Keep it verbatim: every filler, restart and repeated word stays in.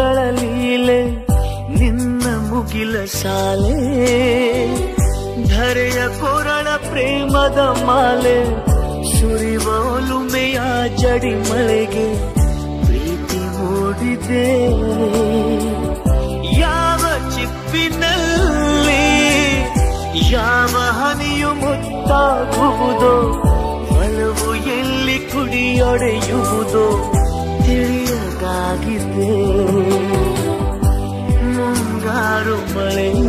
ಮೋಡಗಳ ಲೀಲೆ ನಿನ್ನ ಮುಗಿಲ ಸಾಲೆ ಧರೆಯ ಕೊರಳ ಪ್ರೇಮದ ಮಾಲೆ ಸುರಿವ ಒಲುಮೆಯ ಜಡಿ ಮಳೆಗೆ ಪ್ರೀತಿ ಮೂಡಿದೆ ಯಾವ ಚಿಪ್ಪಿನಲ್ಲಿ ಯಾವ ಹನಿಯು ಮುತ್ತಾಗುವುದೋ ಒಲವು ಎಲ್ಲಿ ಕುಡಿಯೊಡೆಯುವುದೋ ತಿಳಿಯದಾಗಿದೆ ಮುಂಗಾರು ಮಳೆ